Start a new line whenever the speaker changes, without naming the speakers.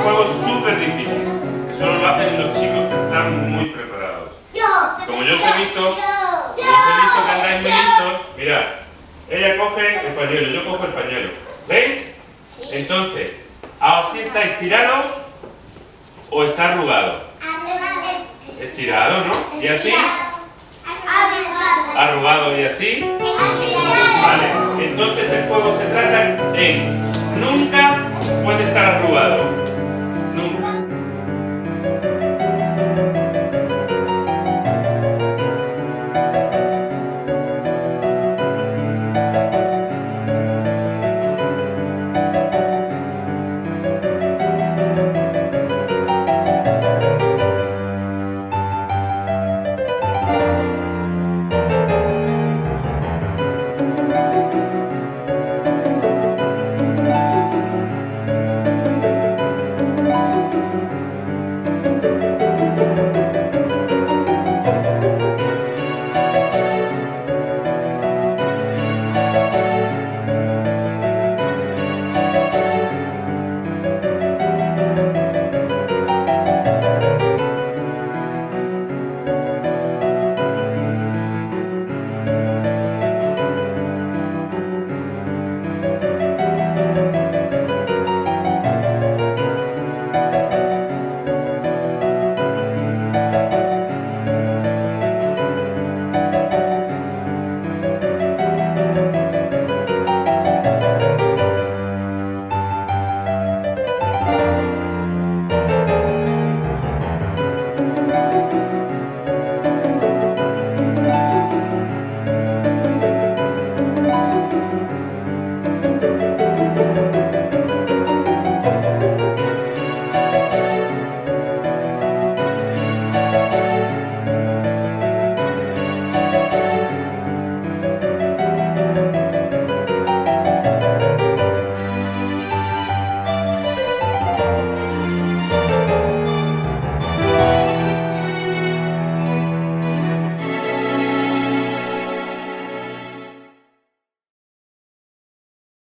juego súper difícil, que solo lo hacen los chicos que están muy preparados. Como yo os he visto que andáis muy listos, mirad, ella coge el pañuelo, yo cojo el pañuelo. ¿Veis? Entonces, ¿así está estirado o está arrugado? Estirado, ¿no? ¿Y así? Arrugado y así. Vale, entonces el juego se trata en nunca puede estar arrugado. Nunca.